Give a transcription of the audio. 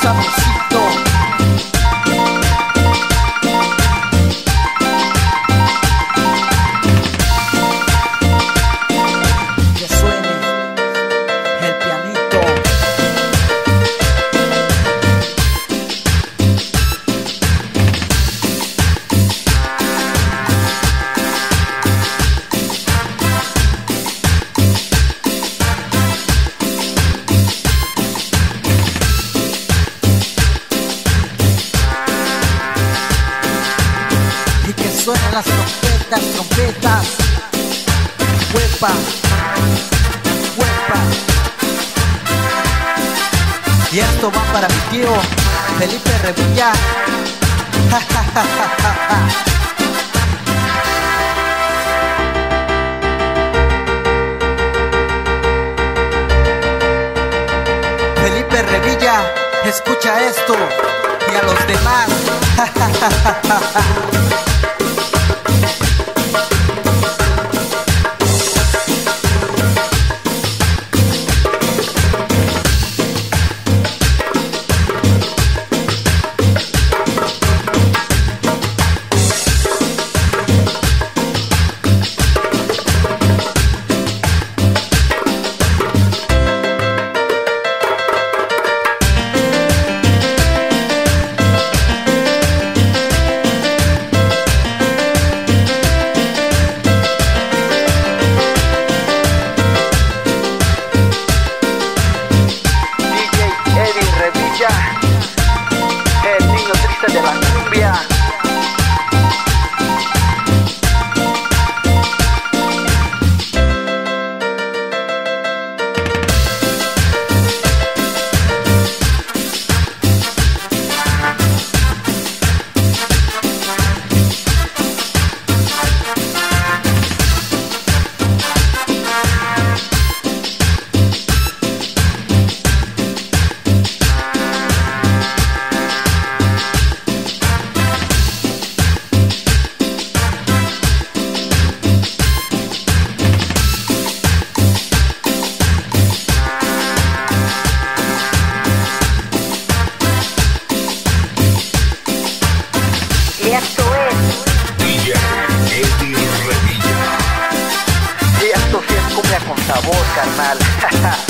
sabrosito. Que suene el pianito. Y que suenan las trompetas, trompetas. Huepa, huepa. Y esto va para mi tío Felipe Revilla. Felipe Revilla, escucha esto. Y a los demás. El niño triste de la cumbia. Y esto es DJ Eddie Revilla. Y esto sí es cumbia con sabor, carnal.